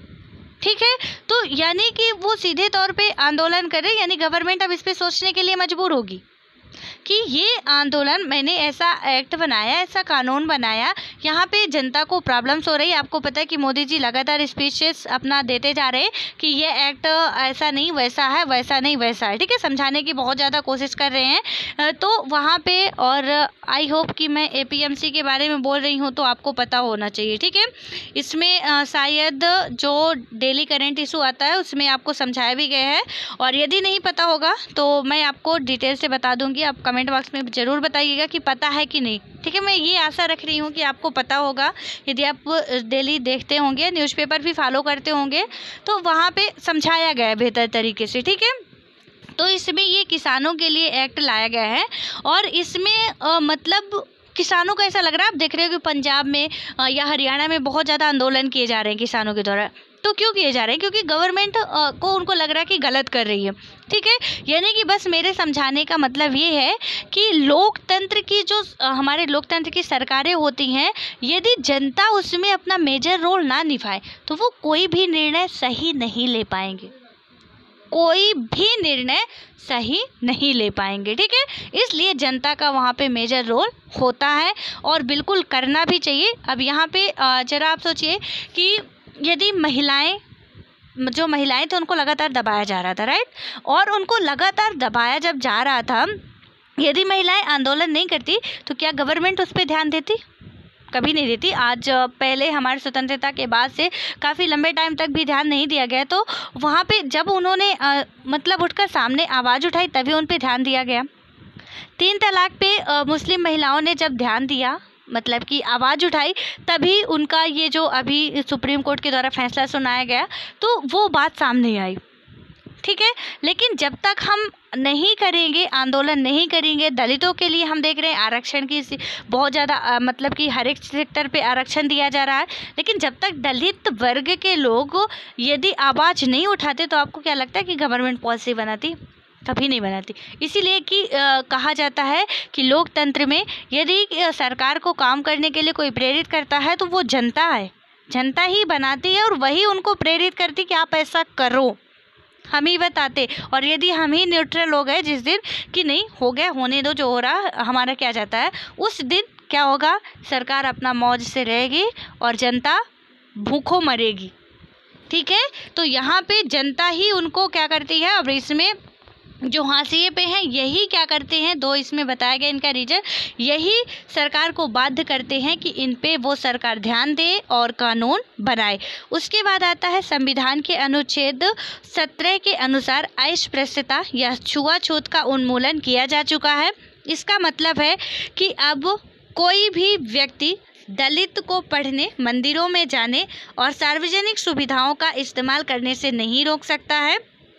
ठीक है, तो यानी कि वो सीधे तौर पे आंदोलन कर रहे हैं, यानी गवर्नमेंट अब इस पे सोचने के लिए मजबूर होगी कि ये आंदोलन, मैंने ऐसा एक्ट बनाया, ऐसा कानून बनाया, यहाँ पे जनता को प्रॉब्लम्स हो रही है। आपको पता है कि मोदी जी लगातार स्पीचेस अपना देते जा रहे हैं कि ये एक्ट ऐसा नहीं वैसा है, वैसा नहीं वैसा है। ठीक है, समझाने की बहुत ज़्यादा कोशिश कर रहे हैं। तो वहाँ पे, और आई होप कि मैं एपीएमसी के बारे में बोल रही हूँ तो आपको पता होना चाहिए। ठीक है, इसमें शायद जो डेली करेंट इशू आता है उसमें आपको समझाया भी गया है, और यदि नहीं पता होगा तो मैं आपको डिटेल से बता दूँगी, आप कमेंट बॉक्स में ज़रूर बताइएगा कि पता है कि नहीं। ठीक है, मैं ये आशा रख रही हूँ कि आपको पता होगा, यदि आप डेली देखते होंगे, न्यूज़पेपर भी फॉलो करते होंगे, तो वहाँ पे समझाया गया है बेहतर तरीके से। ठीक है, तो इसमें ये किसानों के लिए एक्ट लाया गया है, और इसमें आ, मतलब किसानों को ऐसा लग रहा है, आप देख रहे हो कि पंजाब में आ, या हरियाणा में बहुत ज़्यादा आंदोलन किए जा रहे हैं किसानों के द्वारा। तो क्यों किए जा रहे हैं? क्योंकि गवर्नमेंट को उनको लग रहा है कि गलत कर रही है। ठीक है, यानी कि बस मेरे समझाने का मतलब ये है कि लोकतंत्र की जो हमारे लोकतंत्र की सरकारें होती हैं, यदि जनता उसमें अपना मेजर रोल ना निभाए तो वो कोई भी निर्णय सही नहीं ले पाएंगे, कोई भी निर्णय सही नहीं ले पाएंगे। ठीक है, इसलिए जनता का वहाँ पे मेजर रोल होता है, और बिल्कुल करना भी चाहिए। अब यहाँ पे ज़रा आप सोचिए कि यदि महिलाएं, जो महिलाएं थे उनको लगातार दबाया जा रहा था, राइट, और उनको लगातार दबाया जब जा रहा था, यदि महिलाएं आंदोलन नहीं करती तो क्या गवर्नमेंट उस पर ध्यान देती? कभी नहीं देती। आज पहले हमारी स्वतंत्रता के बाद से काफ़ी लंबे टाइम तक भी ध्यान नहीं दिया गया, तो वहाँ पे जब उन्होंने आ, मतलब उठकर सामने आवाज़ उठाई तभी उन पे ध्यान दिया गया। तीन तलाक पे आ, मुस्लिम महिलाओं ने जब ध्यान दिया, मतलब कि आवाज़ उठाई, तभी उनका ये जो अभी सुप्रीम कोर्ट के द्वारा फैसला सुनाया गया, तो वो बात सामने आई। ठीक है, लेकिन जब तक हम नहीं करेंगे, आंदोलन नहीं करेंगे, दलितों के लिए हम देख रहे हैं आरक्षण की बहुत ज़्यादा मतलब कि हर एक सेक्टर पे आरक्षण दिया जा रहा है, लेकिन जब तक दलित वर्ग के लोग यदि आवाज़ नहीं उठाते तो आपको क्या लगता है कि गवर्नमेंट पॉलिसी बनाती? कभी नहीं बनाती। इसीलिए कि आ, कहा जाता है कि लोकतंत्र में यदि सरकार को काम करने के लिए कोई प्रेरित करता है तो वो जनता है, जनता ही बनाती है, और वही उनको प्रेरित करती कि आप ऐसा करो। हम ही बताते, और यदि हम ही न्यूट्रल हो गए जिस दिन कि नहीं हो गया, होने दो, जो हो रहा हमारा क्या जाता है, उस दिन क्या होगा, सरकार अपना मौज से रहेगी और जनता भूखों मरेगी। ठीक है, तो यहाँ पे जनता ही उनको क्या करती है, अब इसमें जो हाशिए पे हैं यही क्या करते हैं, दो इसमें बताया गया इनका रीजन, यही सरकार को बाध्य करते हैं कि इन पे वो सरकार ध्यान दे और कानून बनाए। उसके बाद आता है संविधान के अनुच्छेद सत्रह के अनुसार अस्पृश्यता या छुआछूत का उन्मूलन किया जा चुका है। इसका मतलब है कि अब कोई भी व्यक्ति दलित को पढ़ने, मंदिरों में जाने और सार्वजनिक सुविधाओं का इस्तेमाल करने से नहीं रोक सकता है।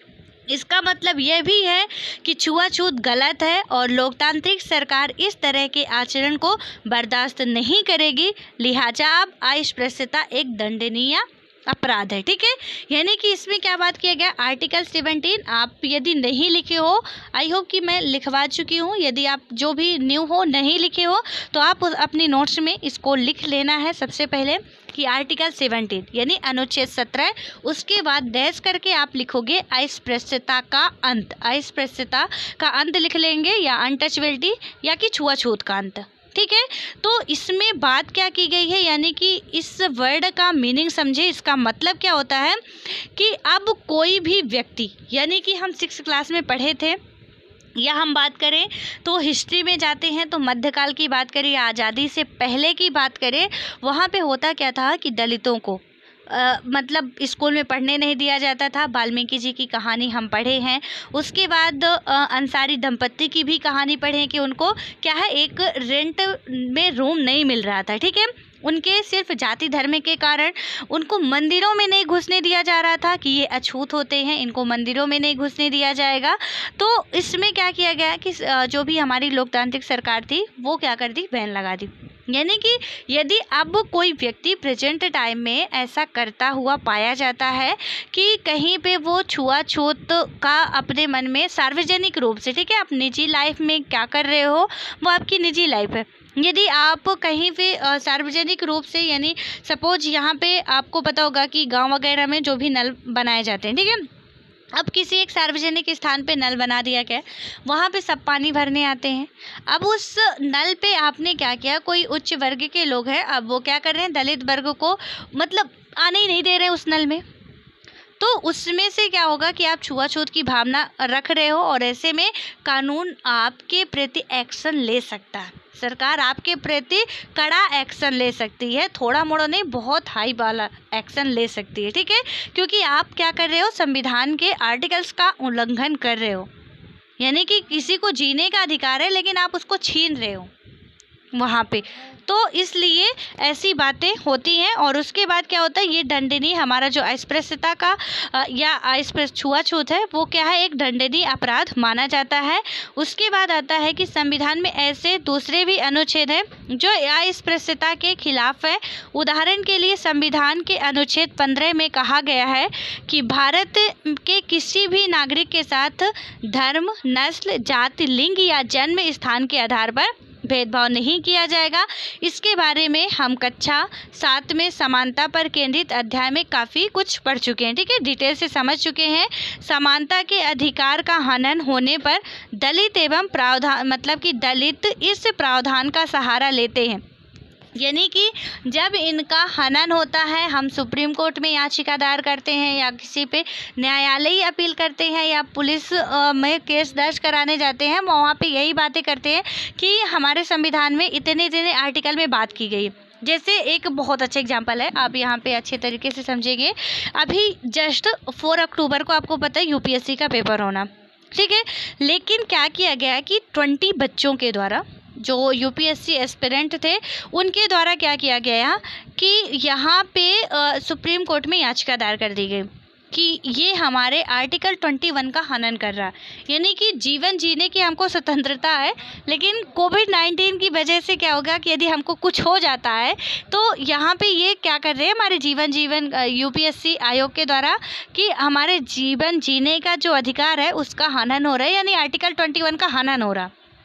इसका मतलब यह भी है कि छुआछूत गलत है और लोकतांत्रिक सरकार इस तरह के आचरण को बर्दाश्त नहीं करेगी, लिहाजा अब अस्पृश्यता एक दंडनीय अपराध है। ठीक है, यानी कि इसमें क्या बात किया गया, आर्टिकल सेवनटीन आप यदि नहीं लिखे हो, आई होप कि मैं लिखवा चुकी हूँ, यदि आप जो भी न्यू हो नहीं लिखे हो तो आप अपनी नोट्स में इसको लिख लेना है सबसे पहले कि आर्टिकल सेवनटीन यानी अनुच्छेद सत्रह, उसके बाद डैश करके आप लिखोगे अस्पृश्यता का अंत, अस्पृश्यता का अंत लिख लेंगे, या अनटचेबिलिटी या कि छुआछूत का अंत। ठीक है, तो इसमें बात क्या की गई है, यानी कि इस वर्ड का मीनिंग समझे, इसका मतलब क्या होता है कि अब कोई भी व्यक्ति, यानी कि हम सिक्स क्लास में पढ़े थे, या हम बात करें तो हिस्ट्री में जाते हैं तो मध्यकाल की बात करें या आज़ादी से पहले की बात करें, वहाँ पे होता क्या था कि दलितों को Uh, मतलब स्कूल में पढ़ने नहीं दिया जाता था। वाल्मीकि जी की कहानी हम पढ़े हैं। उसके बाद uh, अंसारी दंपत्ति की भी कहानी पढ़े कि उनको क्या है, एक रेंट में रूम नहीं मिल रहा था। ठीक है, उनके सिर्फ जाति धर्म के कारण उनको मंदिरों में नहीं घुसने दिया जा रहा था कि ये अछूत होते हैं, इनको मंदिरों में नहीं घुसने दिया जाएगा। तो इसमें क्या किया गया कि जो भी हमारी लोकतांत्रिक सरकार थी वो क्या कर दी, बैन लगा दी। यानी कि यदि अब कोई व्यक्ति प्रेजेंट टाइम में ऐसा करता हुआ पाया जाता है कि कहीं पे वो छुआछूत का अपने मन में सार्वजनिक रूप से, ठीक है, आप निजी लाइफ में क्या कर रहे हो वो आपकी निजी लाइफ है, यदि आप कहीं पे सार्वजनिक रूप से, यानी सपोज यहाँ पे आपको पता होगा कि गांव वगैरह में जो भी नल बनाए जाते हैं, ठीक है, अब किसी एक सार्वजनिक स्थान पे नल बना दिया गया, वहाँ पे सब पानी भरने आते हैं। अब उस नल पे आपने क्या किया, कोई उच्च वर्ग के लोग हैं, अब वो क्या कर रहे हैं, दलित वर्ग को मतलब आने ही नहीं दे रहे उस नल में, तो उसमें से क्या होगा कि आप छुआछूत की भावना रख रहे हो और ऐसे में कानून आपके प्रति एक्शन ले सकता है, सरकार आपके प्रति कड़ा एक्शन ले सकती है, थोड़ा मोड़ा नहीं, बहुत हाई वाला एक्शन ले सकती है। ठीक है, क्योंकि आप क्या कर रहे हो, संविधान के आर्टिकल्स का उल्लंघन कर रहे हो, यानी कि किसी को जीने का अधिकार है लेकिन आप उसको छीन रहे हो वहाँ पे, तो इसलिए ऐसी बातें होती हैं। और उसके बाद क्या होता है, ये दंडनीय, हमारा जो अस्पृश्यता का या अस्पृश्य छुआछूत है वो क्या है, एक दंडनीय अपराध माना जाता है। उसके बाद आता है कि संविधान में ऐसे दूसरे भी अनुच्छेद हैं जो अस्पृश्यता के खिलाफ है। उदाहरण के लिए संविधान के अनुच्छेद पंद्रह में कहा गया है कि भारत के किसी भी नागरिक के साथ धर्म, नस्ल, जाति, लिंग या जन्म स्थान के आधार पर भेदभाव नहीं किया जाएगा। इसके बारे में हम कक्षा सात में समानता पर केंद्रित अध्याय में काफ़ी कुछ पढ़ चुके हैं, ठीक है, डिटेल से समझ चुके हैं। समानता के अधिकार का हनन होने पर दलित एवं प्रावधान, मतलब कि दलित इस प्रावधान का सहारा लेते हैं, यानी कि जब इनका हनन होता है, हम सुप्रीम कोर्ट में याचिका दायर करते हैं या किसी पे न्यायालयी अपील करते हैं या पुलिस में केस दर्ज कराने जाते हैं, वहाँ पे यही बातें करते हैं कि हमारे संविधान में इतने इतने आर्टिकल में बात की गई। जैसे एक बहुत अच्छा एग्जांपल है, आप यहाँ पे अच्छे तरीके से समझेंगे। अभी जस्ट फोर अक्टूबर को आपको पता है यूपीएससी का पेपर होना, ठीक है, लेकिन क्या किया गया कि ट्वेंटी बच्चों के द्वारा, जो यूपीएससी एस्पिरेंट थे, उनके द्वारा क्या किया गया कि यहाँ पे सुप्रीम कोर्ट में याचिका दायर कर दी गई कि ये हमारे आर्टिकल इक्कीस का हनन कर रहा है, यानी कि जीवन जीने की हमको स्वतंत्रता है, लेकिन कोविड नाइन्टीन की वजह से क्या होगा कि यदि हमको कुछ हो जाता है तो यहाँ पे ये क्या कर रहे हैं हमारे जीवन जीवन यूपीएससी आयोग के द्वारा कि हमारे जीवन जीने का जो अधिकार है उसका हनन हो रहा है, यानी आर्टिकल इक्कीस का हनन हो रहा।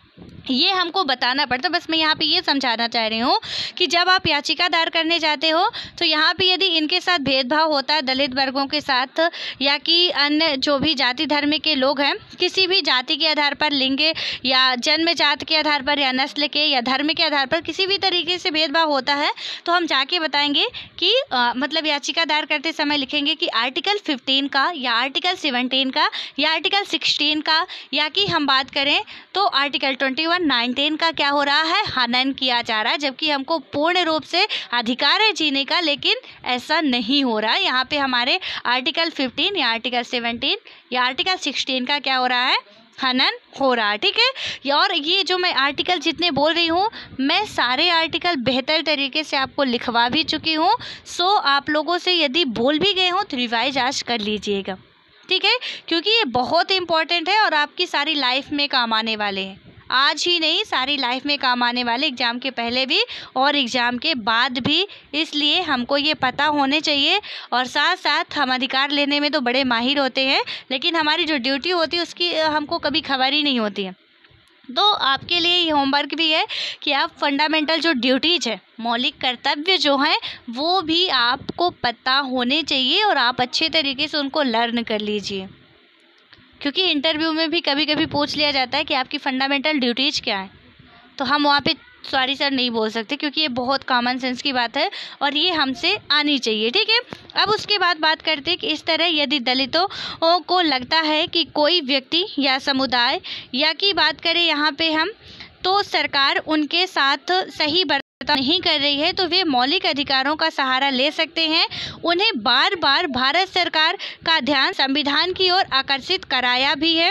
ये हमको बताना पड़ता। बस मैं यहाँ पे ये समझाना चाह रही हूँ कि जब आप याचिका दायर करने जाते हो तो यहाँ पे यदि इनके साथ भेदभाव होता है, दलित वर्गों के साथ या कि अन्य जो भी जाति धर्म के लोग हैं, किसी भी जाति के आधार पर, लिंग या जन्म जात के आधार पर या नस्ल के या धर्म के आधार पर किसी भी तरीके से भेदभाव होता है, तो हम जाके बताएंगे कि आ, मतलब याचिका दायर करते समय लिखेंगे कि आर्टिकल फिफ्टीन का या आर्टिकल सेवनटीन का या आर्टिकल सिक्सटीन का, या कि हम बात करें तो आर्टिकल ट्वेंटी वन नाइनटीन का क्या हो रहा है, हनन किया जा रहा है, जबकि हमको पूर्ण रूप से अधिकार है जीने का, लेकिन ऐसा नहीं हो रहा है। यहाँ पे हमारे आर्टिकल फिफ्टीन या आर्टिकल सेवनटीन या आर्टिकल सिक्सटीन का क्या हो रहा है, हनन हो रहा है। ठीक है। और ये जो मैं आर्टिकल जितने बोल रही हूँ, मैं सारे आर्टिकल बेहतर तरीके से आपको लिखवा भी चुकी हूँ। सो आप लोगों से यदि बोल भी गए हों तो रिवाइज आज कर लीजिएगा। ठीक है, क्योंकि ये बहुत इंपॉर्टेंट है और आपकी सारी लाइफ में काम आने वाले हैं। आज ही नहीं, सारी लाइफ में काम आने वाले, एग्ज़ाम के पहले भी और एग्ज़ाम के बाद भी। इसलिए हमको ये पता होने चाहिए। और साथ साथ हम अधिकार लेने में तो बड़े माहिर होते हैं, लेकिन हमारी जो ड्यूटी होती है उसकी हमको कभी खबर ही नहीं होती है। तो आपके लिए ये होमवर्क भी है कि आप फंडामेंटल जो ड्यूटीज़ है, मौलिक कर्तव्य जो हैं, वो भी आपको पता होने चाहिए और आप अच्छे तरीके से उनको लर्न कर लीजिए। क्योंकि इंटरव्यू में भी कभी कभी पूछ लिया जाता है कि आपकी फंडामेंटल ड्यूटीज़ क्या है, तो हम वहाँ पे सॉरी सर नहीं बोल सकते, क्योंकि ये बहुत कॉमन सेंस की बात है और ये हमसे आनी चाहिए। ठीक है। अब उसके बाद बात करते हैं कि इस तरह यदि दलितों को लगता है कि कोई व्यक्ति या समुदाय, या की बात करें यहाँ पे हम, तो सरकार उनके साथ सही नहीं कर रही है, तो वे मौलिक अधिकारों का सहारा ले सकते हैं। उन्हें बार बार भारत सरकार का ध्यान संविधान की ओर आकर्षित कराया भी है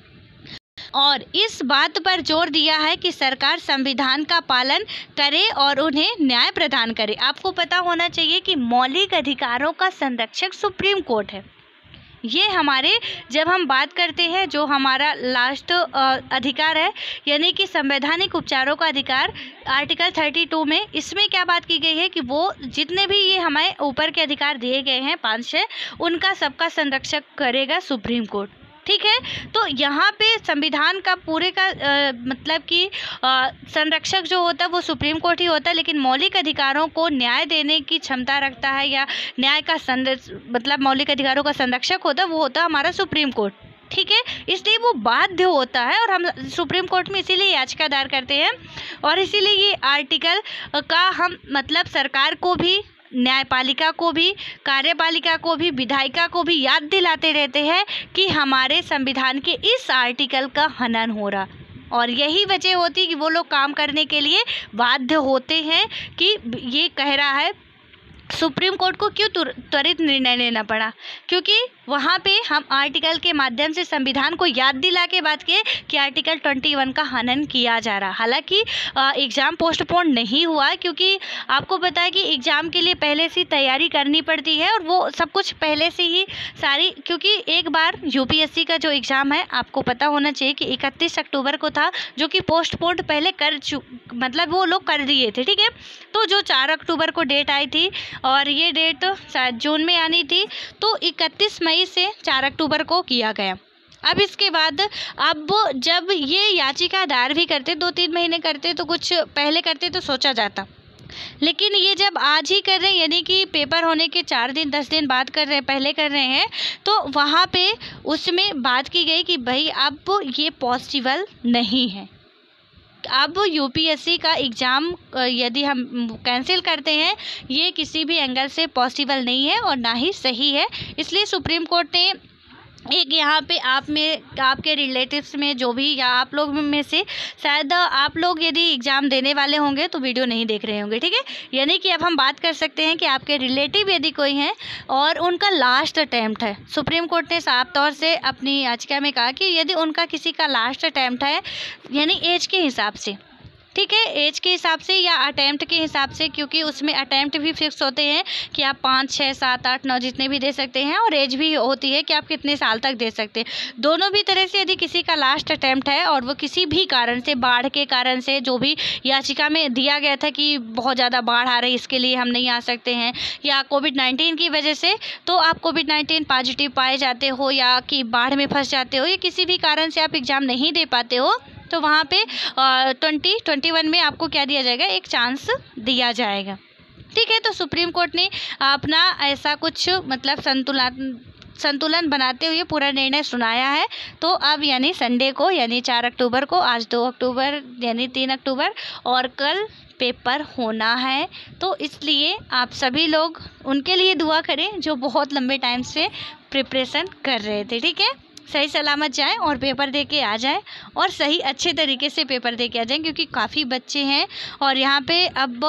और इस बात पर जोर दिया है कि सरकार संविधान का पालन करे और उन्हें न्याय प्रदान करे। आपको पता होना चाहिए कि मौलिक अधिकारों का संरक्षक सुप्रीम कोर्ट है। ये हमारे, जब हम बात करते हैं जो हमारा लास्ट अधिकार है, यानी कि संवैधानिक उपचारों का अधिकार, आर्टिकल थर्टी टू में, इसमें क्या बात की गई है कि वो जितने भी ये हमें ऊपर के अधिकार दिए गए हैं पाँच छः, उनका सबका संरक्षक करेगा सुप्रीम कोर्ट। ठीक है। तो यहाँ पे संविधान का पूरे का आ, मतलब कि आ, संरक्षक जो होता है वो सुप्रीम कोर्ट ही होता है, लेकिन मौलिक अधिकारों को न्याय देने की क्षमता रखता है या न्याय का संरक्ष मतलब मौलिक अधिकारों का संरक्षक होता है वो होता है हमारा सुप्रीम कोर्ट। ठीक है। इसलिए वो बाध्य होता है और हम सुप्रीम कोर्ट में इसीलिए याचिका दायर करते हैं और इसीलिए ये आर्टिकल का हम मतलब सरकार को भी, न्यायपालिका को भी, कार्यपालिका को भी, विधायिका को भी याद दिलाते रहते हैं कि हमारे संविधान के इस आर्टिकल का हनन हो रहा, और यही वजह होती है कि वो लोग काम करने के लिए बाध्य होते हैं कि ये कह रहा है। सुप्रीम कोर्ट को क्यों त्वरित निर्णय लेना पड़ा, क्योंकि वहाँ पे हम आर्टिकल के माध्यम से संविधान को याद दिला के बात किए कि आर्टिकल ट्वेंटी वन का हनन किया जा रहा। हालांकि एग्ज़ाम पोस्टपोन नहीं हुआ, क्योंकि आपको पता है कि एग्ज़ाम के लिए पहले से तैयारी करनी पड़ती है और वो सब कुछ पहले से ही सारी, क्योंकि एक बार यूपीएससी का जो एग्ज़ाम है आपको पता होना चाहिए कि इकतीस अक्टूबर को था, जो कि पोस्टपोन पहले कर चु मतलब वो लोग कर दिए थे। ठीक है। तो जो चार अक्टूबर को डेट आई थी और ये डेट शायद जून में आनी थी, तो इकतीस मई से चार अक्टूबर को किया गया। अब इसके बाद अब जब ये याचिका दायर भी करते, दो तीन महीने करते तो कुछ पहले करते तो सोचा जाता, लेकिन ये जब आज ही कर रहे हैं, यानी कि पेपर होने के चार दिन दस दिन बाद कर रहे हैं, पहले कर रहे हैं, तो वहाँ पे उसमें बात की गई कि भाई अब ये पॉसिबल नहीं है। अब यूपीएससी का एग्ज़ाम यदि हम कैंसिल करते हैं, ये किसी भी एंगल से पॉसिबल नहीं है और ना ही सही है। इसलिए सुप्रीम कोर्ट ने एक यहाँ पे आप में, आपके रिलेटिव्स में जो भी, या आप लोग में से शायद आप लोग यदि एग्ज़ाम देने वाले होंगे तो वीडियो नहीं देख रहे होंगे। ठीक है। यानी कि अब हम बात कर सकते हैं कि आपके रिलेटिव यदि कोई हैं और उनका लास्ट अटैम्प्ट है, सुप्रीम कोर्ट ने साफ तौर से अपनी याचिका में कहा कि यदि उनका किसी का लास्ट अटैम्प्ट है, यानी एज के हिसाब से, ठीक है, एज के हिसाब से या अटैम्प्ट के हिसाब से, क्योंकि उसमें अटैम्प्ट भी फिक्स होते हैं कि आप पाँच छः सात आठ नौ जितने भी दे सकते हैं, और एज भी होती है कि आप कितने साल तक दे सकते हैं। दोनों भी तरह से यदि किसी का लास्ट अटैम्प्ट है और वो किसी भी कारण से, बाढ़ के कारण से, जो भी याचिका में दिया गया था कि बहुत ज़्यादा बाढ़ आ रही है इसके लिए हम नहीं आ सकते हैं, या कोविड नाइन्टीन की वजह से, तो आप कोविड नाइन्टीन पॉजिटिव पाए जाते हो या कि बाढ़ में फंस जाते हो, या किसी भी कारण से आप एग्ज़ाम नहीं दे पाते हो, तो वहाँ पे ट्वेंटी ट्वेंटी वन में आपको क्या दिया जाएगा, एक चांस दिया जाएगा। ठीक है, तो सुप्रीम कोर्ट ने अपना ऐसा कुछ मतलब संतुलन संतुलन बनाते हुए पूरा निर्णय सुनाया है। तो अब यानी संडे को यानी चार अक्टूबर को, आज दो अक्टूबर यानी तीन अक्टूबर और कल पेपर होना है। तो इसलिए आप सभी लोग उनके लिए दुआ करें जो बहुत लंबे टाइम से प्रिपरेशन कर रहे थे। ठीक है, सही सलामत जाएं और पेपर दे के आ जाएं और सही अच्छे तरीके से पेपर दे के आ जाएं, क्योंकि काफ़ी बच्चे हैं और यहाँ पे अब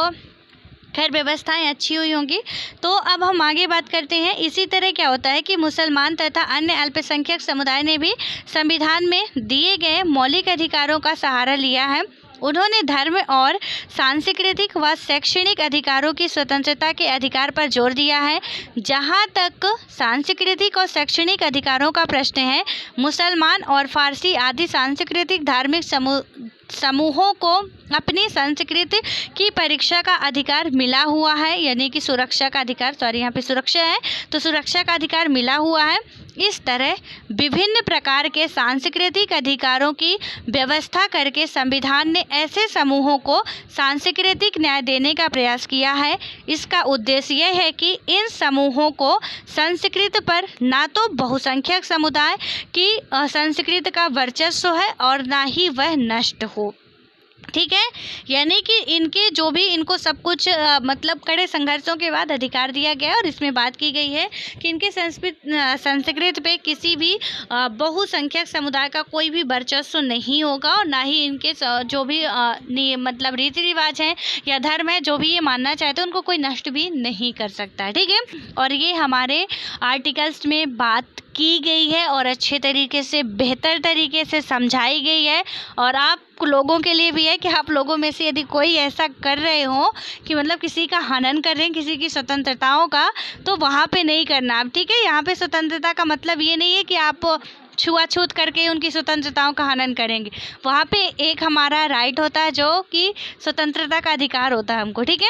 खैर व्यवस्थाएं अच्छी हुई होंगी। तो अब हम आगे बात करते हैं। इसी तरह क्या होता है कि मुसलमान तथा अन्य अल्पसंख्यक समुदाय ने भी संविधान में दिए गए मौलिक अधिकारों का सहारा लिया है। उन्होंने धर्म और सांस्कृतिक व शैक्षणिक अधिकारों की स्वतंत्रता के अधिकार पर जोर दिया है। जहां तक सांस्कृतिक और शैक्षणिक अधिकारों का प्रश्न है, मुसलमान और फारसी आदि सांस्कृतिक धार्मिक समूह समूहों को अपनी संस्कृति की परीक्षा का अधिकार मिला हुआ है, यानी कि सुरक्षा का अधिकार, सॉरी यहाँ पे सुरक्षा है तो सुरक्षा का अधिकार मिला हुआ है। इस तरह विभिन्न प्रकार के सांस्कृतिक अधिकारों की व्यवस्था करके संविधान ने ऐसे समूहों को सांस्कृतिक न्याय देने का प्रयास किया है। इसका उद्देश्य यह है कि इन समूहों को संस्कृति पर ना तो बहुसंख्यक समुदाय की संस्कृति का वर्चस्व है और ना ही वह नष्ट हो। ठीक है, यानी कि इनके जो भी इनको सब कुछ आ, मतलब कड़े संघर्षों के बाद अधिकार दिया गया है और इसमें बात की गई है कि इनके संस्कृत संस्कृत पे किसी भी बहुसंख्यक समुदाय का कोई भी वर्चस्व नहीं होगा और ना ही इनके जो भी आ, मतलब रीति रिवाज हैं या धर्म है, जो भी ये मानना चाहते हैं उनको कोई नष्ट भी नहीं कर सकता है। ठीक है, और ये हमारे आर्टिकल्स में बात की गई है और अच्छे तरीके से बेहतर तरीके से समझाई गई है। और आप लोगों के लिए भी है कि आप लोगों में से यदि कोई ऐसा कर रहे हो कि मतलब किसी का हनन कर रहे हैं, किसी की स्वतंत्रताओं का, तो वहाँ पे नहीं करना आप। ठीक है, यहाँ पे स्वतंत्रता का मतलब ये नहीं है कि आप छुआछूत करके उनकी स्वतंत्रताओं का हनन करेंगे। वहाँ पे एक हमारा राइट होता है जो कि स्वतंत्रता का अधिकार होता है हमको। ठीक है,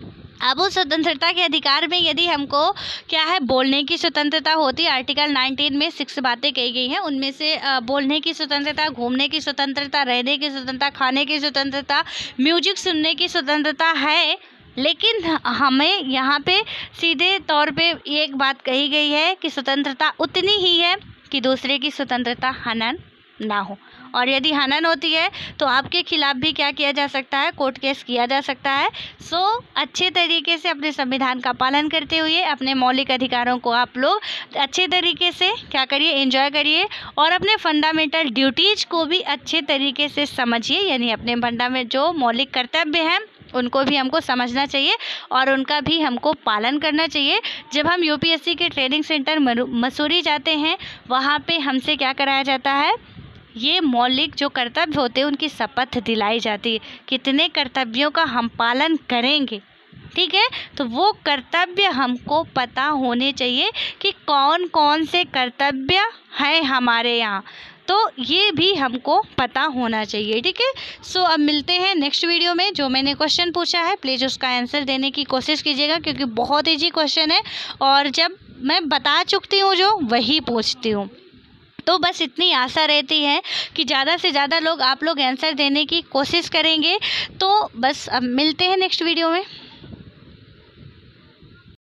अब उस स्वतंत्रता के अधिकार में यदि हमको क्या है, बोलने की स्वतंत्रता होती है। आर्टिकल नाइनटीन में सिक्स बातें कही गई हैं, उनमें से बोलने की स्वतंत्रता, घूमने की स्वतंत्रता, रहने की स्वतंत्रता, खाने की स्वतंत्रता, म्यूजिक सुनने की स्वतंत्रता है। लेकिन हमें यहाँ पे सीधे तौर पे एक बात कही गई है कि स्वतंत्रता उतनी ही है कि दूसरे की स्वतंत्रता हनन ना हो। और यदि हनन होती है तो आपके खिलाफ भी क्या किया जा सकता है, कोर्ट केस किया जा सकता है। सो अच्छे तरीके से अपने संविधान का पालन करते हुए अपने मौलिक अधिकारों को आप लोग अच्छे तरीके से क्या करिए, एंजॉय करिए और अपने फंडामेंटल ड्यूटीज़ को भी अच्छे तरीके से समझिए। यानी अपने फंडामेंट जो मौलिक कर्तव्य हैं उनको भी हमको समझना चाहिए और उनका भी हमको पालन करना चाहिए। जब हम यूपीएससी के ट्रेनिंग सेंटर मसूरी जाते हैं, वहाँ पे हमसे क्या कराया जाता है, ये मौलिक जो कर्तव्य होते हैं उनकी शपथ दिलाई जाती है। कितने कर्तव्यों का हम पालन करेंगे। ठीक है, तो वो कर्तव्य हमको पता होने चाहिए कि कौन कौन से कर्तव्य हैं हमारे यहाँ, तो ये भी हमको पता होना चाहिए। ठीक है, सो अब मिलते हैं नेक्स्ट वीडियो में। जो मैंने क्वेश्चन पूछा है प्लीज़ उसका आंसर देने की कोशिश कीजिएगा, क्योंकि बहुत ईजी क्वेश्चन है और जब मैं बता चुकती हूँ जो वही पूछती हूँ। तो बस इतनी आशा रहती है कि ज़्यादा से ज़्यादा लोग आप लोग आंसर देने की कोशिश करेंगे। तो बस अब मिलते हैं नेक्स्ट वीडियो में।